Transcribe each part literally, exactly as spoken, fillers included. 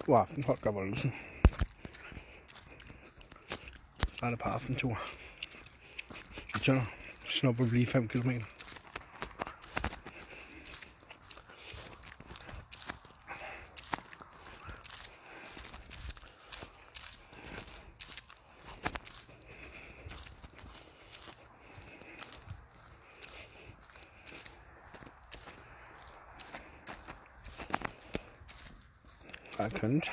God aften, Holger Voldesen. Så er det på aftentur. Vi tønder snupper lige fem kilometer. Det er kønt.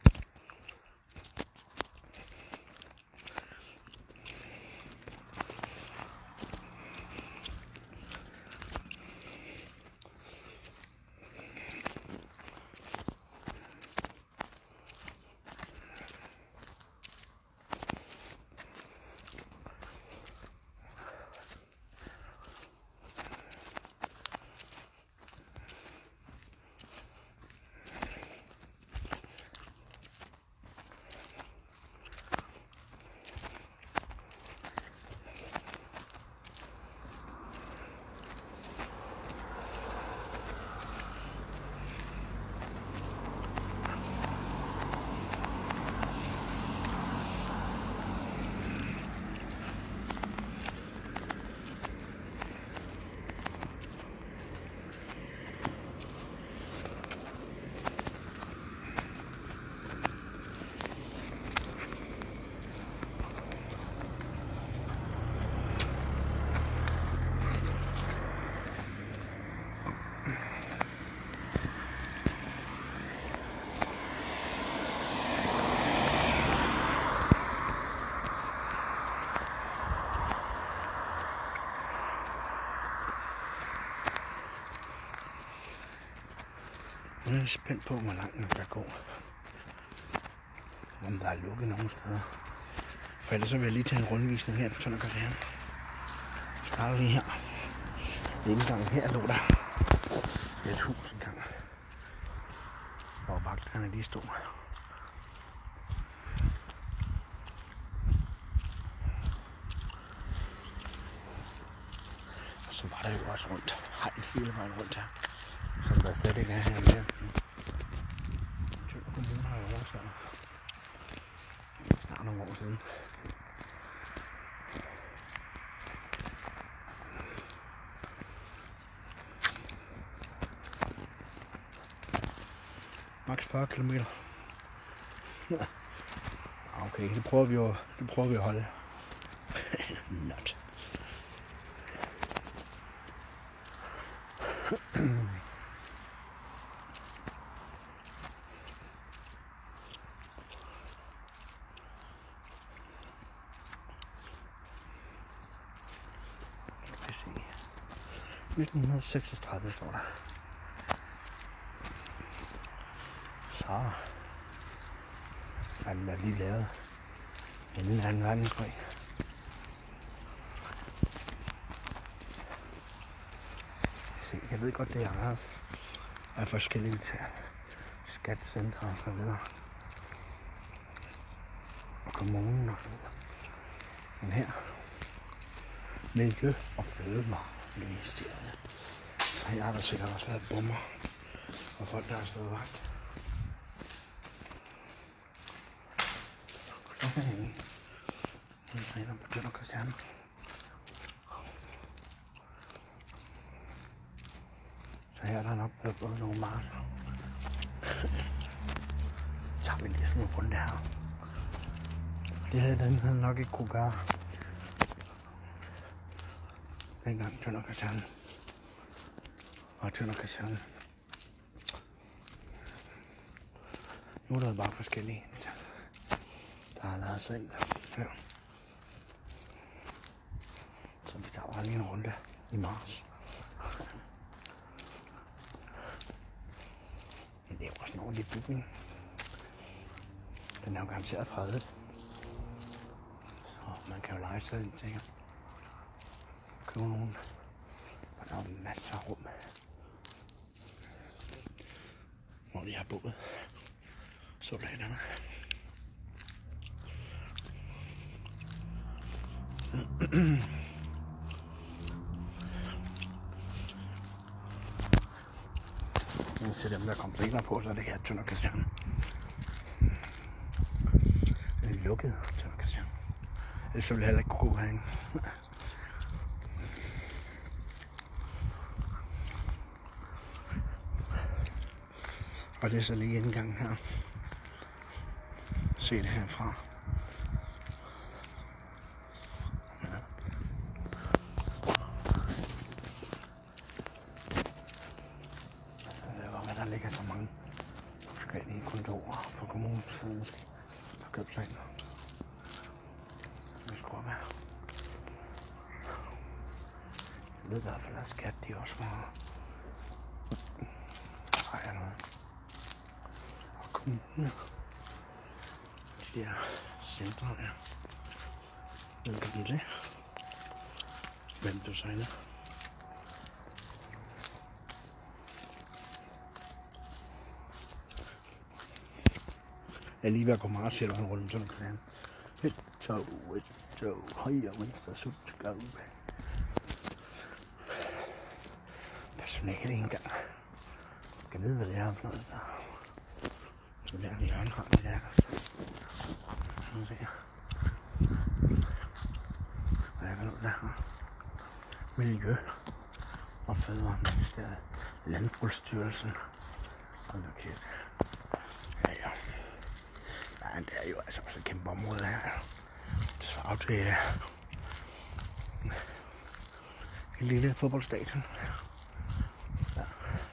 Jeg er spændt på, hvor langt man kan gå. Om der er lukket nogle steder. For ellers så vil jeg lige tage en rundvisning her på Tønderkaserne. Jeg starter lige her. Indgangen her lå der et hus engang. Hvor vagterne lige stod. Og så var der jo også rundt. Hegn hele vejen rundt her. Som der slet ikke er her mere. Tønder Kommune har jo overtaget. Det er snart nogle år siden. Max fyrre kilometer. Okay, det prøver vi jo, det prøver vi at holde. Not. nitten seksogtredive står der. Så er den der lige lavet inden anden verdenskrig. Se, jeg ved godt, det er meget af forskellige til skattecentre og så videre. Og kommunen og så videre. Men her, miljø og fødevareministeriet. Så her har der sikkert også været bomber og folk, der har stået vagt. Okay. Jeg træner på Tønderkaserne. Så her er der nok blevet både nogle marker. Så tager vi lige sådan en runde her. Det havde den havde nok ikke kunne gøre. Dengang Tønderkaserne og Tønderkaserne. Nu er der bare forskellige, der har lavet sig ind her. Så vi tager bare lige en runde i marts. Men det er jo også en ordentlig bygning. Den er jo garanteret fredet. Så man kan jo lege sig ind til. Købe nogen. Og der er jo masser af rum. Hvor de har boet soldaterne. Til dem, der kom senere på, så er det her Tønderkaserne. de lukkede til Christian. Ellers så ville jeg heller ikke kunne gå herinde. Og det er så lige indgangen her. Se det herfra. Ja. Det var, hvad der ligger så mange forskellige kontorer på kommunens side måske. På købsplanen. Det skulle være. Jeg ved i hvert fald, at skat de også var. Ejer noget. Og kommunen. De der centre her. Velkommen til. Hvem du sejler. Jeg er lige ved at gå meget selv rundt, sådan kan et tog, et tog, højre, venstre, sut, skab. Personale engang. Jeg skal vide, hvad det er for noget der. Så der i hjørnet har vi der. Sådan se her. Hvad er det for noget der her? Miljø og Fødevareministeriet. Landbrugsstyrelsen. Hold nu kæft. Ja, ja. Nej, det er jo altså også et kæmpe område her. Det svarer til et lille fodboldstadion. Ja.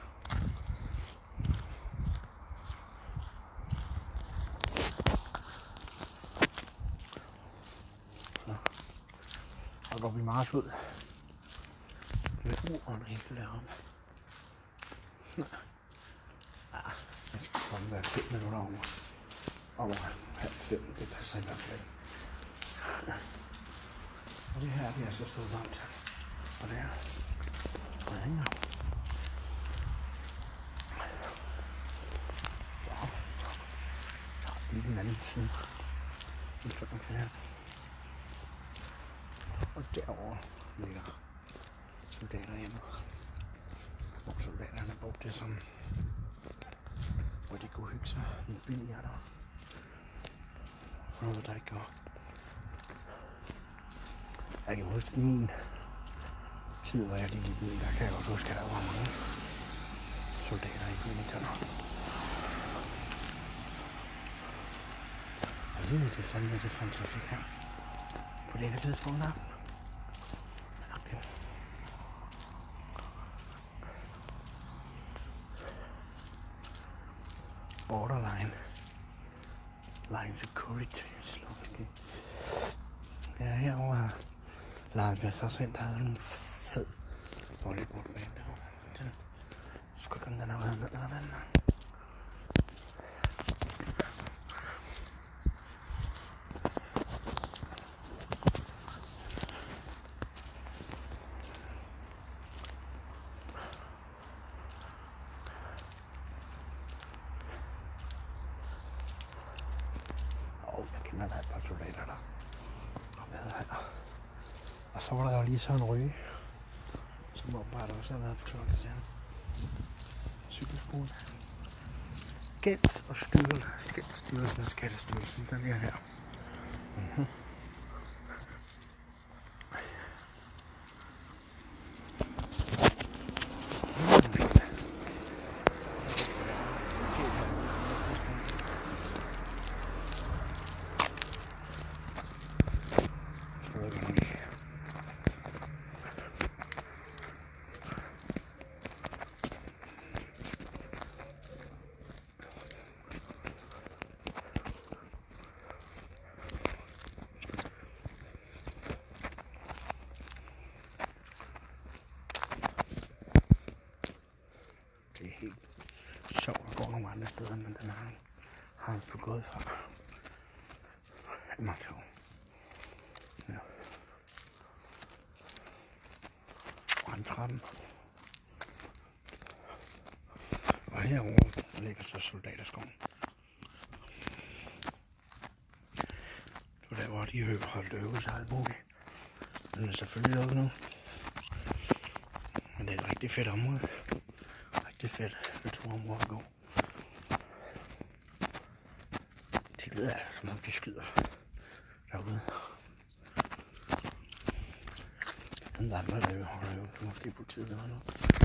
Så. Og går vi meget ud. Med uren helt deroppe. Ja, jeg skal komme være fem minutter over. Over halv fem, det passer i hvert fald. Ja. Og det her, det er så stået varmt. Og det er. Og det hænger. Ja. Så lige den anden side. Det er sådan her. Og derovre ligger soldater hjemme. Hvor soldaterne brugte det som, hvor de kunne hygge sig lidt billigere der. For noget der ikke går. Jeg kan huske i min tid, hvor jeg lige gik ud, der kan jeg godt huske, at der var mange soldater i byen i Tønder. Jeg ved ikke, det fandme det for en trafik her. På det her tidspunkt her. Okay. Borderline. Line security. Okay. Ja, herovre har Lars Sarsvind, der havde en fed volleyballbane derovre. Den skulle komme den her ned eller hvad den er. Der er et par soldater der har været her. Og så var der jo lige sådan en ryge, som åbenbart også har været på Tønder. Cykelskole. Gælds- og styrelse. Gældsstyrelsen og Skattestyrelsen, den er her. Mm-hmm. Det er helt sjovt at gå nogle andre steder, men den har, har han begået fra. Det er meget sjovt. Ja. Brandtrappen. Og herovre der ligger så soldaterskoven. Det var der, hvor de høver holdt øvelse og alt muligt. Den er selvfølgelig lukket nu. Men det er et rigtig fedt område. Rigtig fedt naturområde at gå. Det lyder som om de skyder. derude. Den der andre, der holder jo måske politiet eller noget.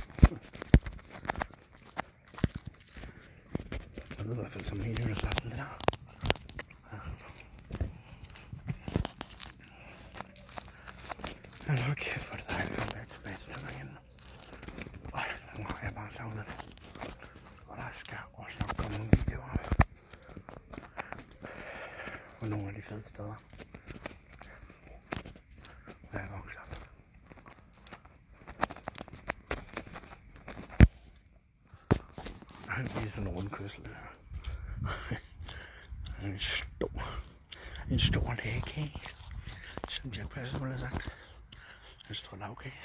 Jeg ved i hvert fald som hele nytårsaften det der. Ja. Men hold kæft, hvor er det dejligt at komme tilbage til Danmark igen. Øj, nu har jeg bare savnet det. Og der skal også nok komme nogle videoer. Og nogle af de fede steder. Der er vokset op. Det er sådan en rundkørsel. En stor, en stor lægekage, som Jack Passer ville have sagt. En stor lavkage.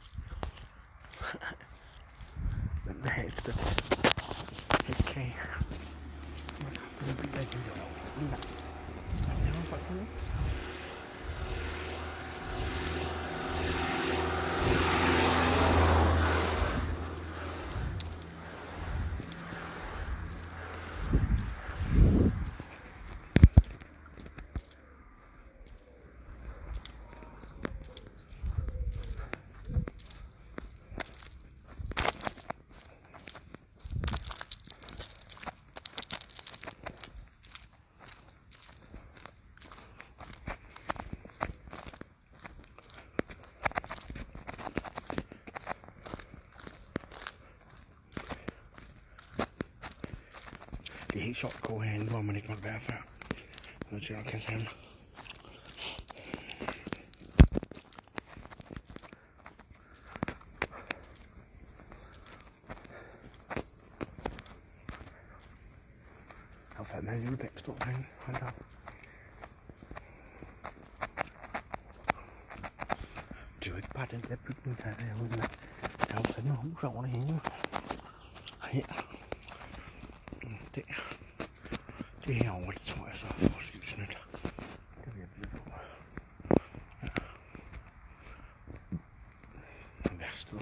Hvem vil have et stykke hækkage? Det er biler ikke lige over. Nej. Det er folk nu. Det er helt sjovt at gå herinde, hvor man ikke måtte være før. Nu til at kaserne. Der er fandme en julepæn stor herinde. Hold da op. Det er jo ikke bare den der bygning, der er derude. Der er jo fandme hus over det hele. Her. Der. Det herovre, det tror jeg så er forholdsvis nyt. Det vil jeg blive på. Ja. En værksted.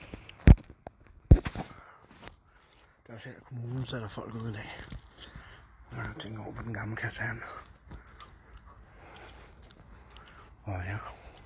Der er også her kommunen, så er der folk ude i dag. Jeg tænker over på den gamle kaserne. Og ja.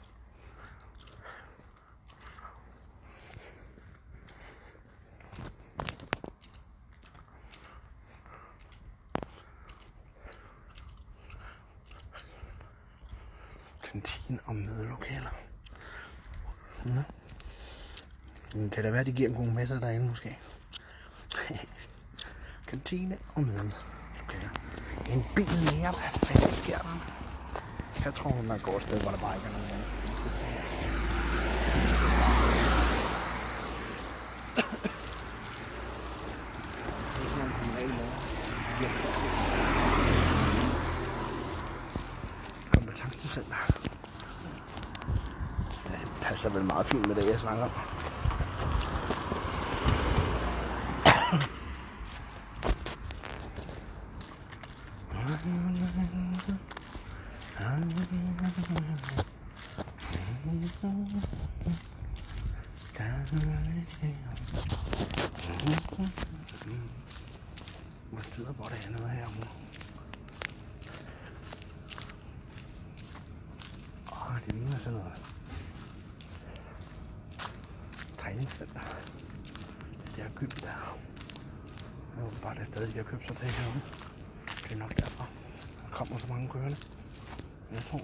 Kantine og mødelokaler. Ja. Kan det være, de giver en god messe derinde måske? Kantine og mødelokaler. En bil mere, hvad fanden sker der? Jeg tror, hun går et sted, hvor der bare ikke er nogen mennesker. Det er sådan en kommunal måde. Kompetencecenter. Ja, det passer vel meget fint med det, jeg snakker om. Hvor styrer på det noget her nu? Åh, det ligner sådan noget træningscenter. Det er gyld der. Det er bare det sted, de har købt sig til herude. Det er nok derfra. Der kommer så mange kørende. Jeg tror.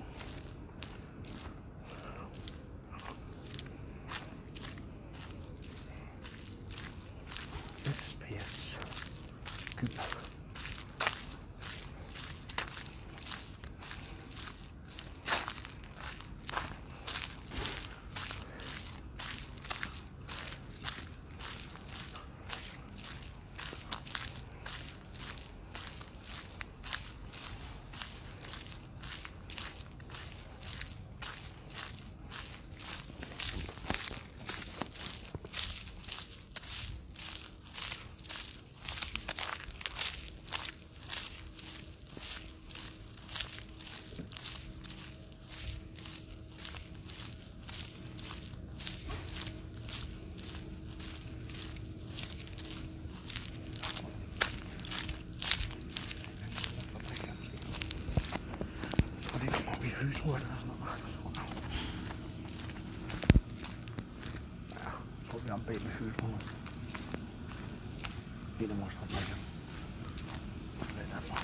S P S. Gyld. om bag med høgebrunner. En af vores fabrikker. Hvad er der for?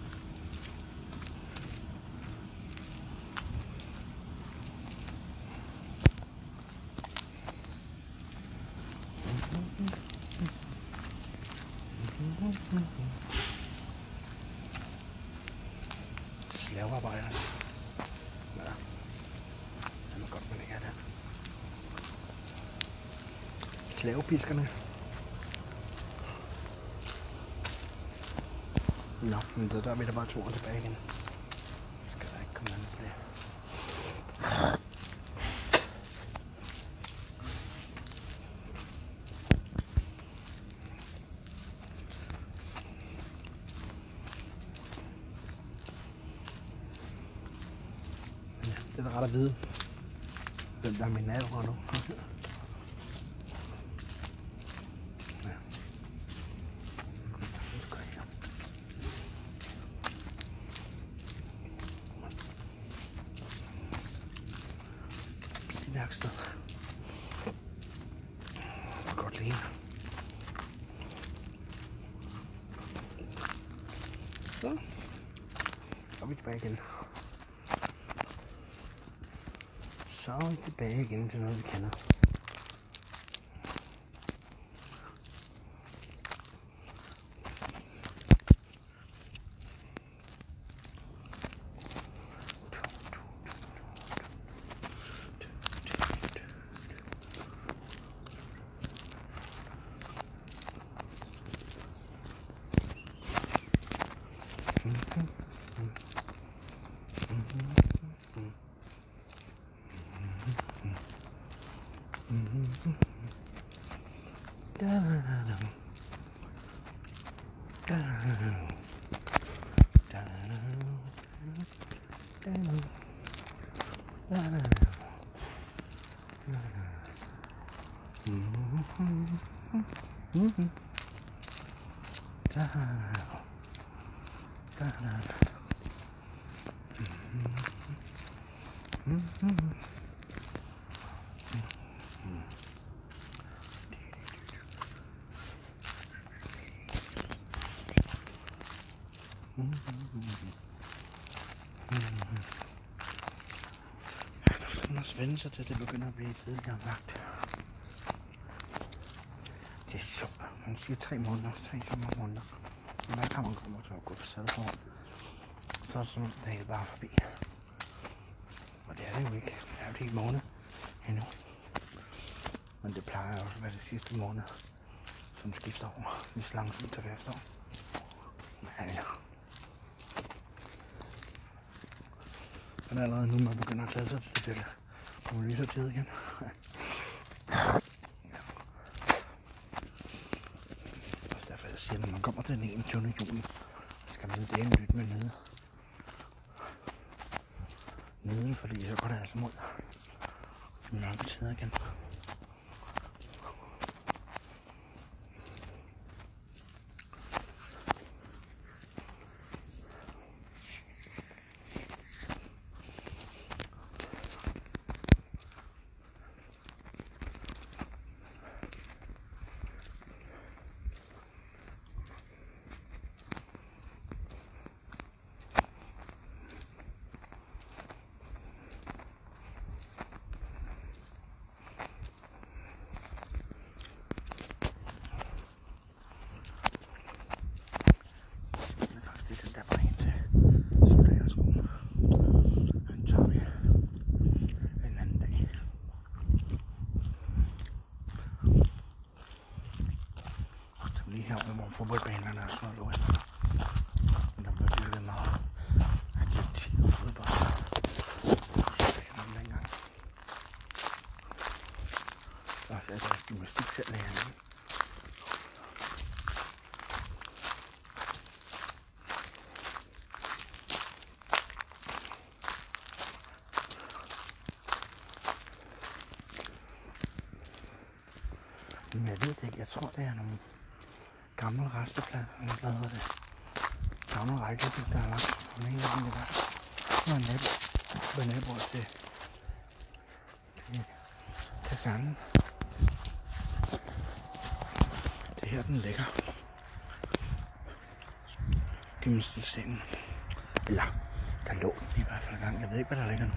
Slavearbejderne. Ja, det er godt, man ikke er der. Slavepiskerne. Nå, men så der er vi da bare turen tilbage igen. Skal der ikke komme andet på det. Det er da ret at vide, hvem der er min naboer nu. Ja. Bilværksted. Det kan godt ligne. Så er vi tilbage igen. Så er vi tilbage igen til noget, vi kender. Vende sig til, at det begynder at blive tidligere magt. Det er sjovt. Man siger tre måneder, tre sommermåneder. Men hver gang man kommer til at gå på Saltholm, så er det sådan, det hele bare forbi. Og det er det jo ikke. Det er jo ikke måned endnu. Men det plejer også at være det sidste måned, som skifter over. Lige så langsomt til efterår. Men ja. Men allerede nu, man begynder at glæde sig til det. Kommer lige så tid igen. Ja. Det er også derfor, jeg siger, når man kommer til den enogtyvende juni, så skal man dele lytte med nede. Nede, fordi så går det altså mod de mørke tider igen. Fodboldbanerne og sådan noget lort. Men der blev bygget meget atletik og fodbold. Så fik jeg dem dengang. Så er jeg deres gymnastik selv herinde. Men jeg ved det ikke. Jeg tror, det er nogle gamle restepladser, hvad hedder det? Gamle rækkehus, der er lagt. Og mener, det var noget nabo, var naboer til, til kasernen. Det her den ligger. Gennemsnitsscenen. Eller, der lå den i hvert fald gang. Jeg ved ikke, hvad der ligger nu.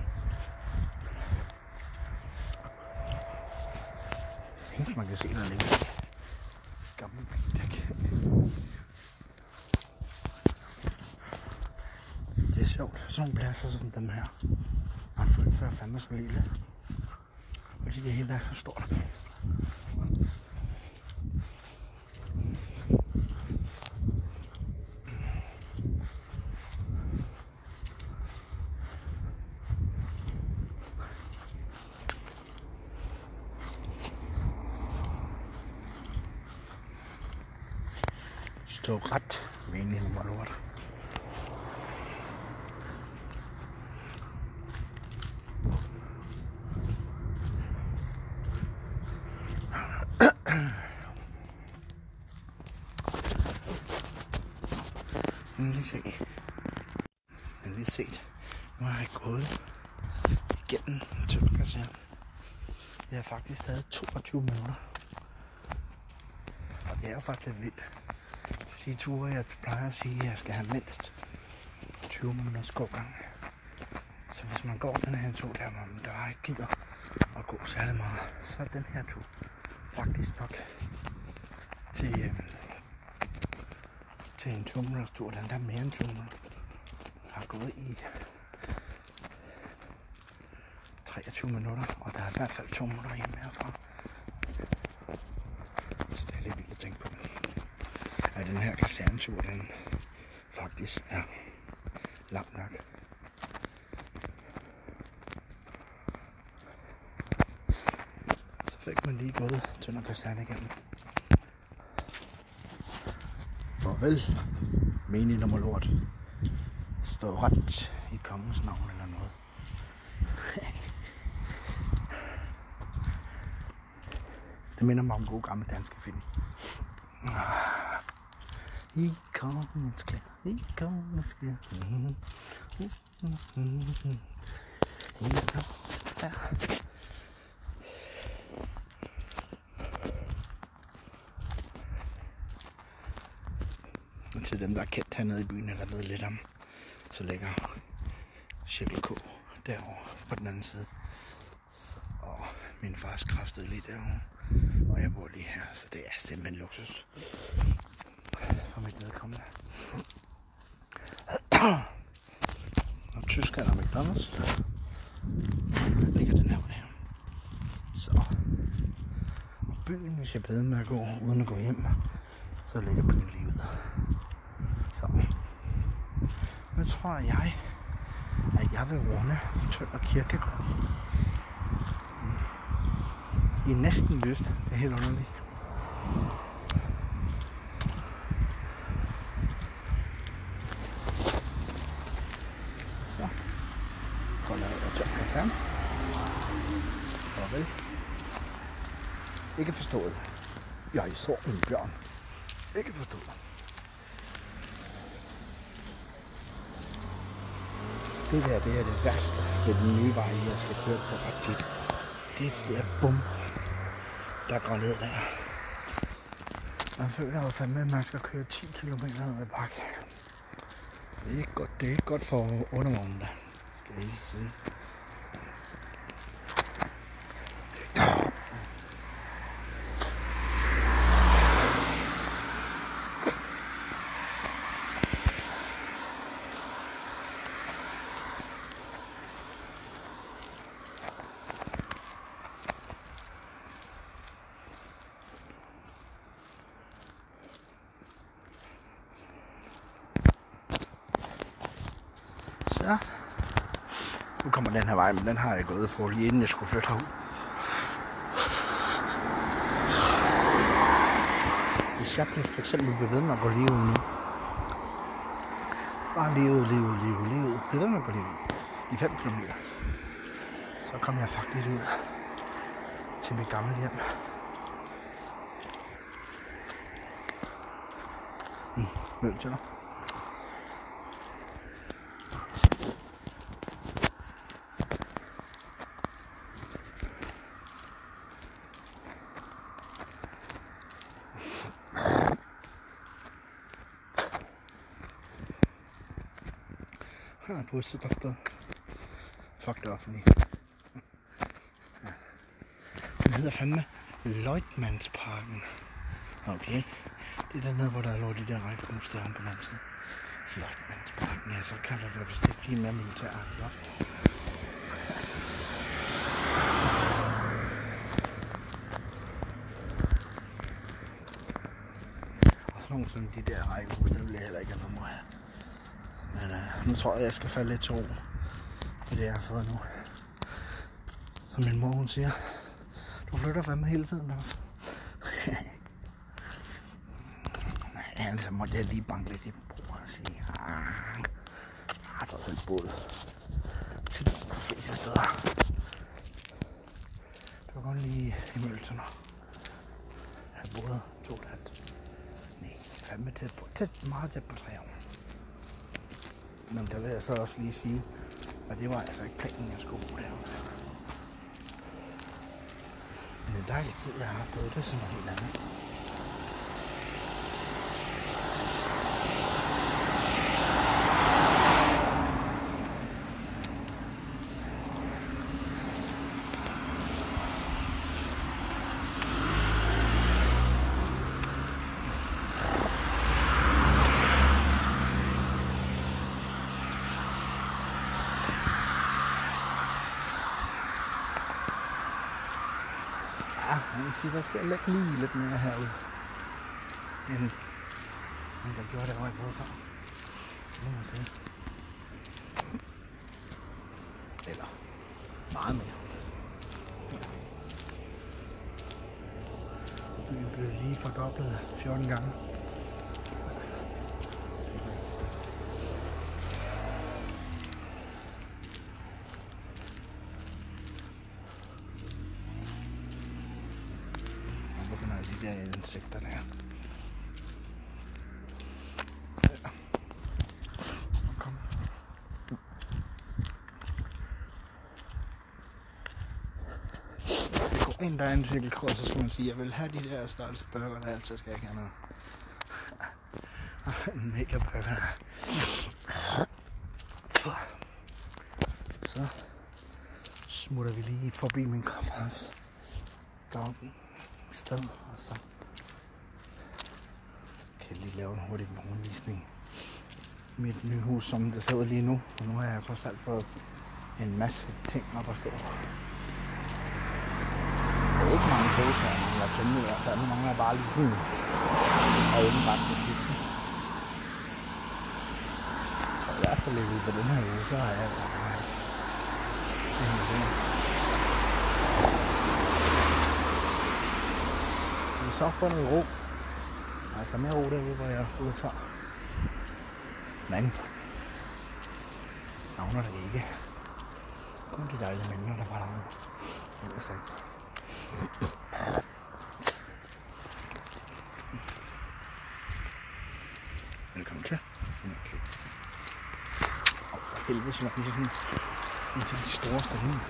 Eneste man kan se, der ligger. Gammel bildæk. Det er sjovt. Sådan nogle pladser som dem her. Man føler sig fandme så lille. Fordi det hele er så stort. Stå ret meningen nummer lort. Jeg vil lige se. Jeg vil lige set. Nu har jeg gået igennem Tønderkasernen. Jeg har faktisk taget toogtyve minutter. Og det er jo faktisk lidt vildt. De ture, jeg plejer at sige, at jeg skal have mindst tyve minutters gågang. Så hvis man går den her tur, der man der ikke gider at gå særlig meget, så er den her tur faktisk nok til, øh, til en tyve minutters tur. Den der er mere end tyve minutter. Jeg har gået i treogtyve minutter, og der er i hvert fald to minutter hjemme herfra. Så det er lidt vildt at tænke på. At den her kasernetur, den faktisk er lang nok. Så fik man lige gået Tønder Kaserne igennem. Farvel, menig nummer lort. Stå ret i kongens navn eller noget. Det minder mig om gode gamle danske film. I kongens klæder, i kongens klæder. I kongens klæder. Og til dem, der er kendt hernede i byen, eller ved lidt om, så ligger Cirkel K derovre på den anden side. Og min fars kræftede lige derovre. Og jeg bor lige her, så det er simpelthen luksus for mit vedkommende. Og Tyskland og McDonald's ligger den her her. Så og byen, hvis jeg beder med at gå uden at gå hjem, så ligger byen lige ud. Så nu tror jeg, at jeg vil runde Tønder Kirkegård. I næsten lyst. Det er helt underligt. Så forlader jeg Tønder Kaserne. Farvel. Ikke forstået. Jeg så en bjørn. Ikke forstået. Det der, det er det værste ved den nye vej, jeg skal køre på ret tit. Det er det der bum, der går ned der. Man føler jo fandme, at man skal køre ti kilometer ned ad bakke. Det er ikke godt, det er ikke godt for undervognen der, skal jeg lige sige. Så. Nu kommer den her vej, men den har jeg gået for lige inden jeg skulle flytte herud. Hvis jeg for eksempel bliver ved med at gå lige ud nu. Bare lige ud, lige ud, lige ud, lige ud. Bliver ved med at gå lige ud. I fem kilometer. Så kommer jeg faktisk ud til mit gamle hjem. I Møgeltønder. Her er et busstopsted. Fuck det offentlige. Ja. Den hedder fandme Løjtmandsparken. Okay. Det er dernede, hvor der lå de der rækkehus derom på den anden side. Løjtmandsparken, ja, så kalder det vist ikke lige mere militæragtigt op. Og sådan nogle som de der rækkehus, det vil jeg heller ikke have nummer her. Men uh, nu tror jeg, jeg skal falde lidt til ro med det, jeg har fået nu. Som min mor, hun siger, du flytter fandme hele tiden. Ja, så måtte jeg lige banke lidt i bordet og sige, ah, jeg har trods alt båd til de fleste steder. Det var kun lige i Mølton. Jeg har boet to og et halvt. Nej, fandme tæt på, tæt, meget tæt på tre år. Men der vil jeg så også lige sige, at det var altså ikke planen, jeg skulle bruge derude. Men en dejlig tid, jeg har haft derude, det er sådan noget helt andet. Ja, man skal da skal lægge lige lidt mere herude, end man der gjorde derovre i både før. Det må man sige. Eller meget mere. Byen blev lige fordoblet fjorten gange. De der insekter der. Ja. Kom. Det går ind, der er en cykelkross, så skal man sige, jeg vil have de der størrelse burger, der altid skal jeg ikke have noget. En mega burger. Så smutter vi lige forbi min kaffehals. Deroppe. Sted, og så kan jeg lige lave en hurtig rundvisning i mit nye hus, som det ser ud lige nu. Og nu har jeg trods alt fået en masse ting op at stå. Der er ikke mange poser, men jeg tænker i hvert fald, nu mangler jeg bare lige sådan og åbenbart det sidste. Jeg tror i hvert fald lidt på den her uge, så har jeg så fundet ro. Altså mere ro derude, hvor jeg er ude før. Men savner det ikke. Kun de dejlige mennesker, der var derude. Ellers ikke. Velkommen til. Okay. Og for helvede, så var det sådan en til de store stemning.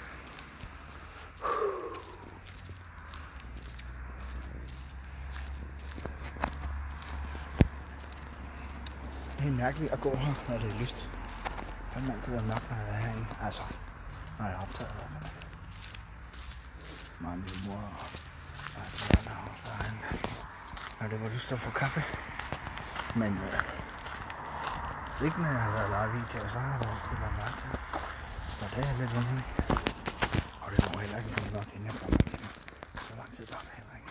Det er mærkeligt at gå her, når det er lyst. Det har altid været mørkt, når jeg er herinde. Altså, når jeg er optaget af det. Meget min mor og jeg har også været herinde, når det var lyst at få kaffe. Men øh, ikke når jeg har været live video, så har det altid været mørkt. Så det er lidt underligt. Og det må heller ikke blive nok, inden jeg kommer igen. Så lang tid der er det heller ikke.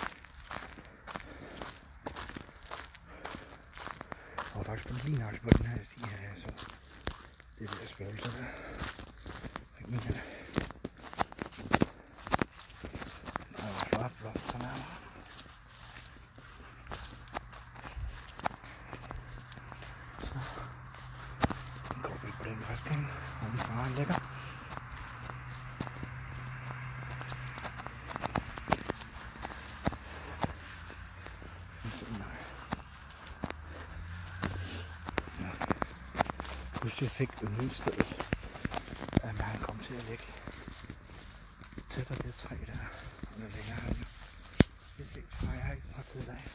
Jeg var faktisk lige nok på den her sti her, jeg så det der spøgelse der. Men ja, der var flot blot så nærmere. Så går vi på den græsplæne, hvor min far ligger. Jeg fik yndlingsstedet, at han kom til at ligge tættere det træ der, og der ligger han. Det er ikke fra, jeg har ikke så meget tid af.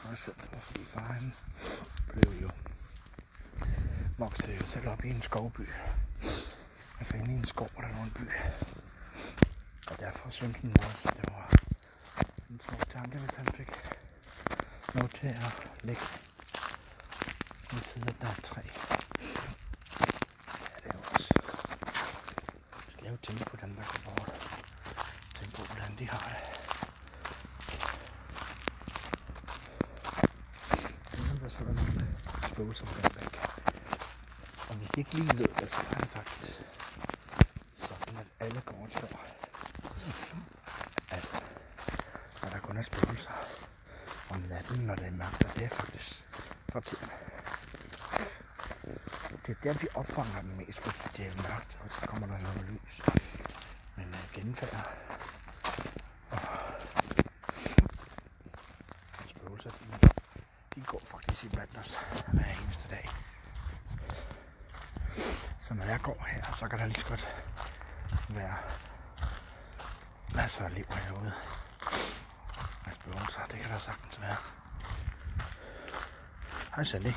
også selv for, fordi far han blev jo voksede jo selv op i en skovby. Altså inde i en skov, der var en by. Og derfor syntes han også, at det var en smuk tanke, hvis han fik lov til at ligge ved siden af der træ. Ja, det er jo også. Jeg skal jo tænke på dem, der går bort. Tænke på, hvordan de har det. Der sidder nogle spøgelser på den bænk. Og hvis de ikke lige ved det, så er det faktisk sådan, at alle går og tror, at når der kun er spøgelser om natten, når det er mørkt, og det er faktisk forkert. Det er der, vi opfanger dem mest, fordi det er mørkt, og så kommer der noget lys. Men uh, genfærd og spøgelser, de, de går faktisk iblandt os hver eneste dag. Så når jeg går her, så kan der lige så godt være masser af liv herude. Med spøgelser, det kan der sagtens være. Hej Sandy.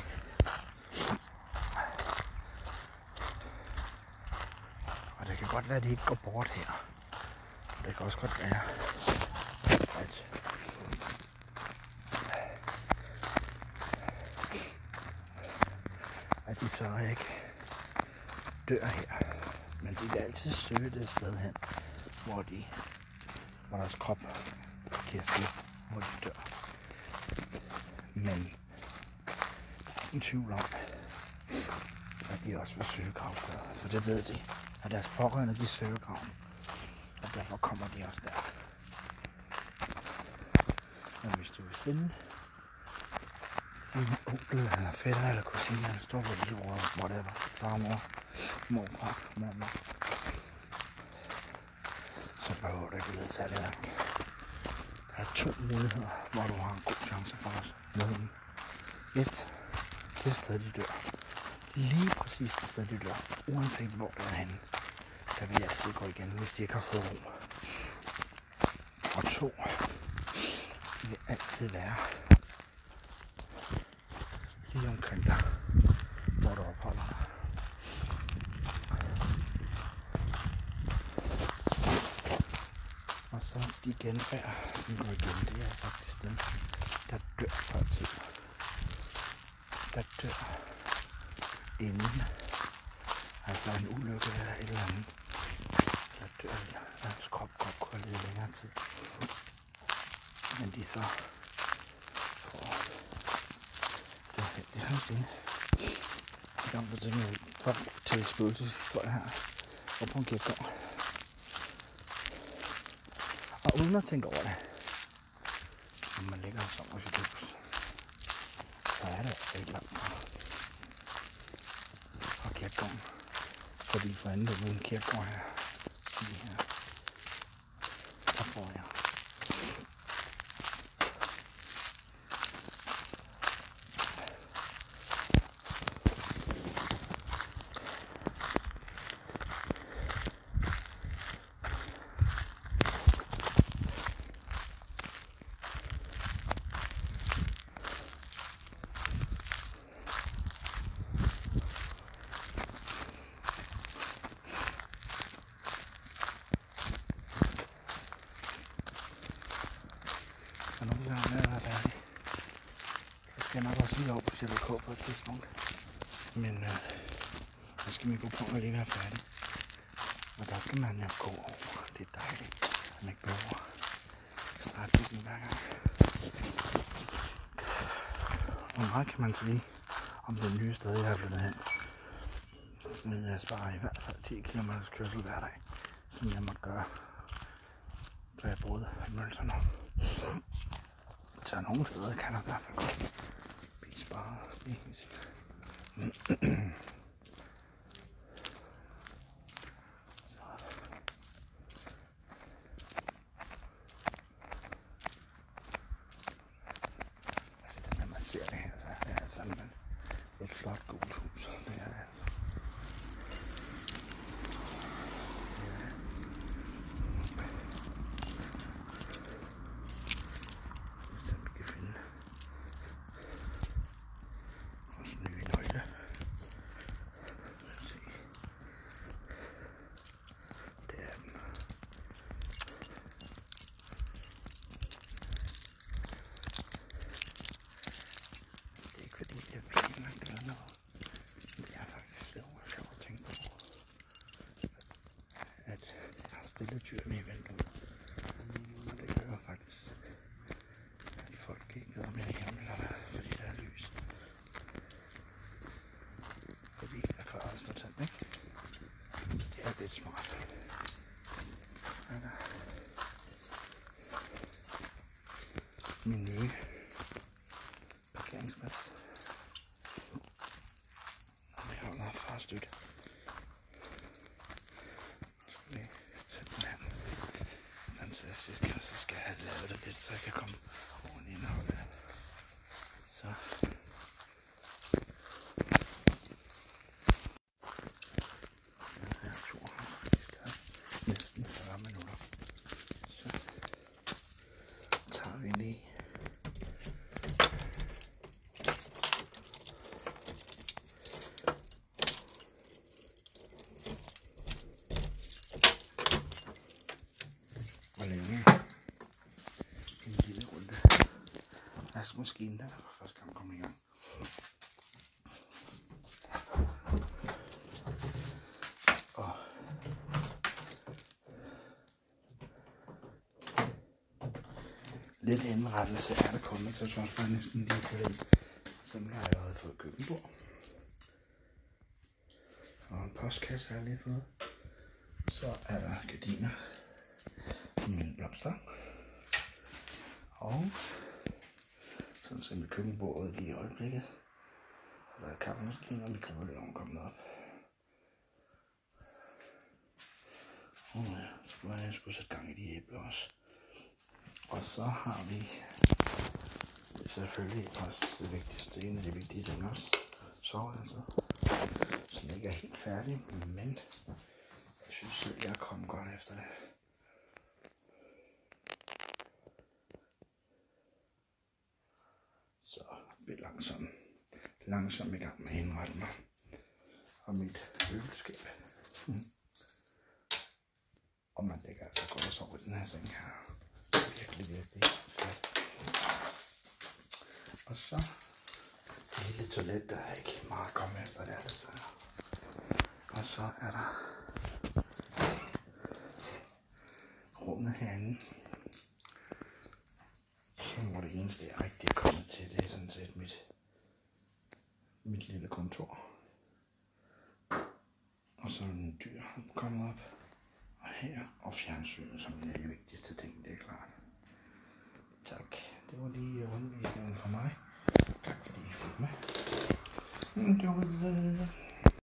Og det kan godt være, at de ikke går bort her. Det kan også godt være, at at de så ikke dør her. Men de vil altid søge det sted hen, hvor, de, hvor deres krop kan slå, hvor de dør. Men der er ingen tvivl om, at de også vil søge gravsteder. For det ved de, at deres pårørende de søger graven. Og derfor kommer de også der. Men hvis du vil finde din onkel eller fætter eller kusine eller storbror, lillebror, whatever, farmor, morfar, mormor, så behøver du ikke lede særlig langt. Der er to muligheder, hvor du har en god chance for at møde dem. Et, det sted de dør. Lige præcis det sted de dør, uanset hvor det er henne. Der vil jeg altid gå igen, hvis de ikke har fået ro. Og to, det vil altid være lige omkring dig, hvor du opholder dig. Og så de genfærd, som går igen, det er faktisk dem, der dør før tid. Der dør inden, altså en ulykke eller et eller andet. Der dør deres krop godt kunne have lidt længere tid. Men de så får det heldigt hans inde. Jeg kan fortælle folk til spøgelseshistorie her og på en kirkegård. Og uden at tænke over det, når man ligger som hos et hus, så er det altså ikke langt fra, fra kirkegården. Fordi for anden er en kirkegård her, lige her, der får jeg. Og når vi er med at være færdig, så skal jeg nok også lige over på C L K på et tidspunkt. Men øh, så skal vi gå på at lige være færdig. Og der skal man jo gå over. Det er dejligt, at man ikke behøver startbyggen hver gang. Hvor meget kan man sige om det nye sted, jeg har flyttet hen? Men jeg sparer i hvert fald ti kilometer kørsel hver dag, som jeg måtte gøre, da jeg boede i Mølsen. Så nogle steder kan der i hvert fald godt blive sparet. Det er helt sikkert. Så. Altså, når man ser det her, så er det fandme et flot gult hus. Det er det altså. smart. Her er der min nye parkeringsplads. Det holder farstøt. Så skal vi sætte den her. Fantastisk, og så skal jeg have lavet det lidt, så jeg kan komme oven ind og holde det. Så. Den her tur har faktisk taget næsten fyrre minutter. Så tager vi lige og længe en lille runde vaskemaskinen, der var første gang kom i gang. Og lidt indrettelse er der kommet, så jeg tror også bare næsten lige på den. Så nu har jeg allerede fået køkkenbord. Og en postkasse har jeg lige fået. Så er der gardiner med blomster. Og sådan ser mit køkkenbordet lige i øjeblikket. Og der er kaffemaskine og mikrobølgeovnen kommet op. Og ja, så skulle jeg skulle sætte gang i de æbler også. Og så har vi selvfølgelig også det vigtigste, en af de vigtige ting også. Soveværelset, som ikke er helt færdig, men jeg synes selv, jeg er kommet godt efter det. Så vi er langsomt, langsomt i gang med at indrette mig. Og mit øvelskab. Hmm. Og man lægger altså godt og sover i den her seng her. Virkelig, virkelig fedt. Og så det lille toilet, der er ikke meget at komme efter, det er det så. Og så er der rummet herinde. Hvor det eneste, jeg rigtig er kommet til, det er sådan set mit, mit lille kontor. Og så er en dyr kommet op. Og her, og fjernsynet, som er de vigtigste ting, det er klart. Tak. Det var lige rundvisningen for mig. Tak fordi I fulgte med. Det var